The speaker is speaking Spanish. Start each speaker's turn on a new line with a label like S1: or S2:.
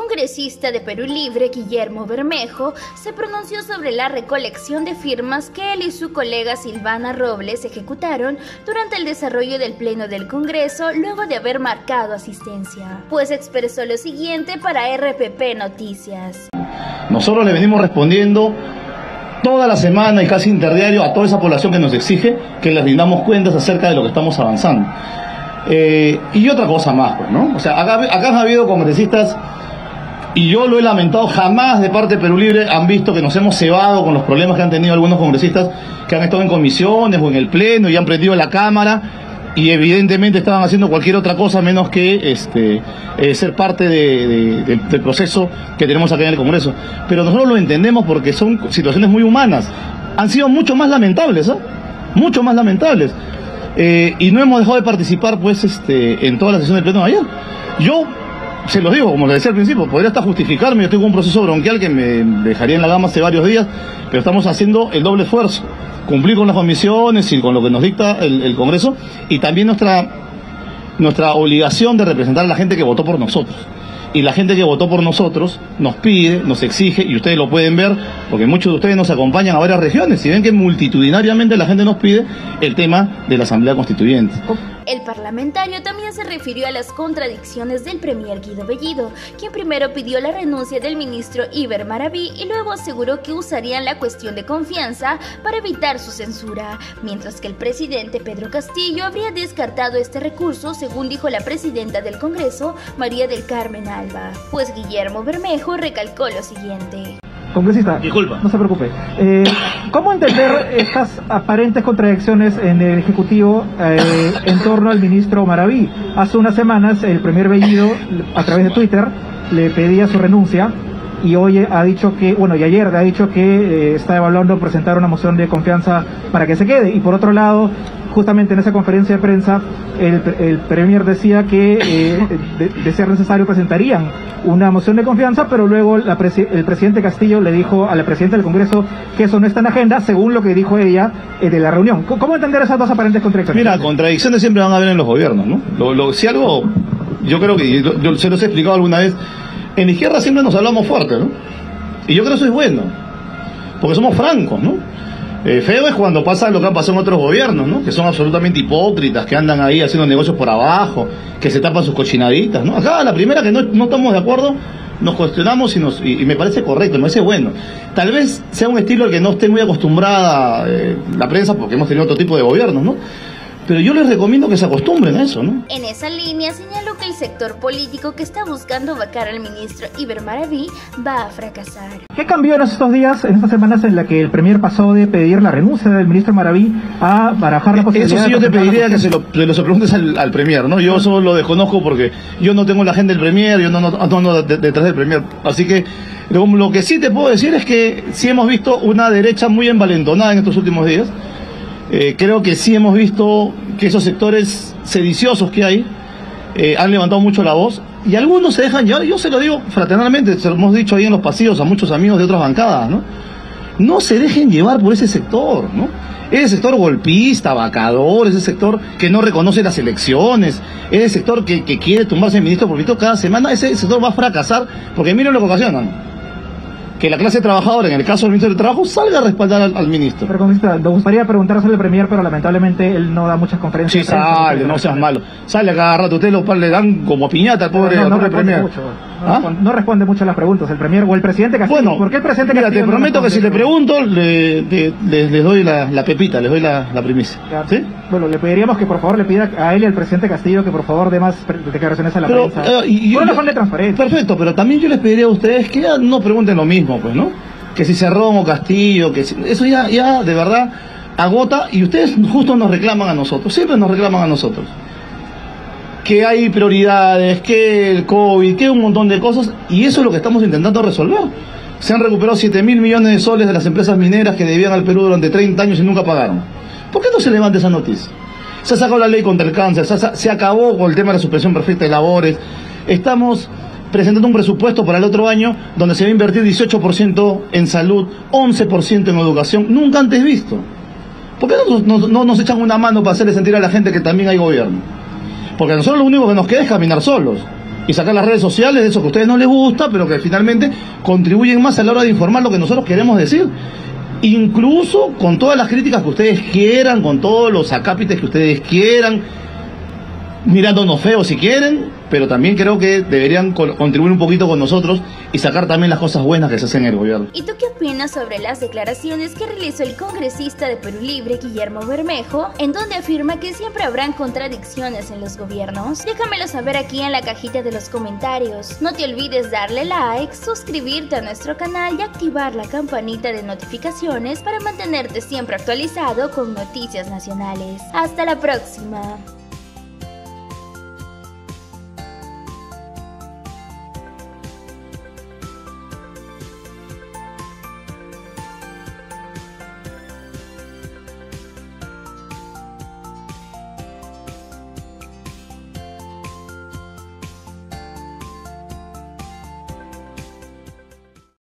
S1: congresista de Perú Libre, Guillermo Bermejo, se pronunció sobre la recolección de firmas que él y su colega Silvana Robles ejecutaron durante el desarrollo del Pleno del Congreso luego de haber marcado asistencia, pues expresó lo siguiente para RPP Noticias.
S2: Nosotros le venimos respondiendo toda la semana y casi interdiario a toda esa población que nos exige que les rindamos cuentas acerca de lo que estamos avanzando. Y otra cosa más, pues, ¿no? O sea, acá han habido congresistas, y yo lo he lamentado, jamás de parte de Perú Libre han visto que nos hemos cebado con los problemas que han tenido algunos congresistas que han estado en comisiones o en el pleno y han prendido la cámara y evidentemente estaban haciendo cualquier otra cosa menos que ser parte del proceso que tenemos acá en el Congreso. Pero nosotros lo entendemos porque son situaciones muy humanas. Han sido mucho más lamentables, ¿eh? Mucho más lamentables. Y no hemos dejado de participar, pues, en toda la sesión del pleno de ayer. Yo se los digo, como les decía al principio, podría hasta justificarme, yo tengo un proceso bronquial que me dejaría en la gama hace varios días, pero estamos haciendo el doble esfuerzo, cumplir con las comisiones y con lo que nos dicta el Congreso, y también nuestra obligación de representar a la gente que votó por nosotros. Y la gente que votó por nosotros nos pide, nos exige, y ustedes lo pueden ver, porque muchos de ustedes nos acompañan a varias regiones, y ven que multitudinariamente la gente nos pide el tema de la Asamblea Constituyente.
S1: El parlamentario también se refirió a las contradicciones del premier Guido Bellido, quien primero pidió la renuncia del ministro Iber Maraví y luego aseguró que usarían la cuestión de confianza para evitar su censura, mientras que el presidente Pedro Castillo habría descartado este recurso, según dijo la presidenta del Congreso, María del Carmen Alba. Pues Guillermo Bermejo recalcó lo siguiente.
S3: Congresista,
S2: disculpa,
S3: no se preocupe. ¿Cómo entender estas aparentes contradicciones en el Ejecutivo en torno al ministro Maraví? Hace unas semanas el premier Bellido, a través de Twitter, le pedía su renuncia y hoy ha dicho que, y ayer ha dicho que está evaluando presentar una moción de confianza para que se quede. Y por otro lado, justamente en esa conferencia de prensa, el premier decía que de ser necesario presentarían una moción de confianza, pero luego el presidente Castillo le dijo a la presidenta del Congreso que eso no está en agenda, según lo que dijo ella de la reunión. ¿Cómo entender esas dos aparentes contradicciones?
S2: Mira, contradicciones siempre van a haber en los gobiernos, ¿no? Si algo, yo creo que yo se los he explicado alguna vez, en la izquierda siempre nos hablamos fuerte, ¿no? Y yo creo que eso es bueno, porque somos francos, ¿no? Feo es cuando pasa lo que ha pasado en otros gobiernos, ¿no? Que son absolutamente hipócritas, que andan ahí haciendo negocios por abajo, que se tapan sus cochinaditas, ¿no? Acá la primera que no estamos de acuerdo, nos cuestionamos y me parece correcto, me parece bueno. Tal vez sea un estilo al que no esté muy acostumbrada la prensa, porque hemos tenido otro tipo de gobiernos, ¿no? Pero yo les recomiendo que se acostumbren a eso, ¿no?
S1: En esa línea señaló que el sector político que está buscando vacar al ministro Iber Maraví va a fracasar.
S3: ¿Qué cambió en estos días, en estas semanas en la que el premier pasó de pedir la renuncia del ministro Maraví a barajar la posibilidad?
S2: Eso sí, yo te pediría que se lo preguntes al premier, ¿no? Yo solo lo desconozco porque yo no tengo la agenda del premier, yo no detrás del premier. Así que lo que sí te puedo decir es que sí hemos visto una derecha muy envalentonada en estos últimos días. Creo que sí hemos visto que esos sectores sediciosos que hay han levantado mucho la voz y algunos se dejan llevar. Yo se lo digo fraternalmente, se lo hemos dicho ahí en los pasillos a muchos amigos de otras bancadas, ¿no? No se dejen llevar por ese sector, ¿no? Ese sector golpista, vacador, ese sector que no reconoce las elecciones, ese sector que quiere tumbarse el ministro por ministro cada semana, ese sector va a fracasar porque miren lo que ocasionan. Que la clase trabajadora, en el caso del ministro del Trabajo, salga a respaldar al ministro.
S3: Pero, congresista, nos gustaría preguntárselo al premier, pero lamentablemente él no da muchas conferencias.
S2: Sí, sale, no seas malo. Sale a cada rato, ustedes le dan como piñata al pobre premier.
S3: Mucho, no responde mucho a las preguntas el premier o el presidente Castillo.
S2: Bueno,
S3: ¿por qué el presidente
S2: mira,
S3: Castillo
S2: te prometo que si le pregunto, les doy la pepita, les doy la primicia. ¿Sí?
S3: Bueno, le pediríamos que por favor le pida a él y al presidente Castillo que por favor dé más declaraciones a la prensa. Por una forma de transparencia.
S2: Perfecto, pero también yo les pediría a ustedes que ya no pregunten lo mismo, pues, ¿no? Que si Cerrón o Castillo, eso ya de verdad agota, y ustedes justo nos reclaman a nosotros, siempre nos reclaman a nosotros. Que hay prioridades, que el COVID, que un montón de cosas, y eso es lo que estamos intentando resolver. Se han recuperado 7.000 millones de soles de las empresas mineras que debían al Perú durante 30 años y nunca pagaron. ¿Por qué no se levanta esa noticia? Se ha sacado la ley contra el cáncer, se acabó con el tema de la suspensión perfecta de labores, estamos presentando un presupuesto para el otro año donde se va a invertir 18% en salud, 11% en educación, nunca antes visto. ¿Por qué no nos echan una mano para hacerle sentir a la gente que también hay gobierno? Porque a nosotros lo único que nos queda es caminar solos. y sacar las redes sociales de eso que a ustedes no les gusta, pero que finalmente contribuyen más a la hora de informar lo que nosotros queremos decir. Incluso con todas las críticas que ustedes quieran, con todos los acápites que ustedes quieran, mirándonos feos si quieren, pero también creo que deberían contribuir un poquito con nosotros y sacar también las cosas buenas que se hacen en el gobierno.
S1: ¿Y tú qué opinas sobre las declaraciones que realizó el congresista de Perú Libre, Guillermo Bermejo, en donde afirma que siempre habrán contradicciones en los gobiernos? Déjamelo saber aquí en la cajita de los comentarios. No te olvides darle like, suscribirte a nuestro canal y activar la campanita de notificaciones para mantenerte siempre actualizado con noticias nacionales. Hasta la próxima.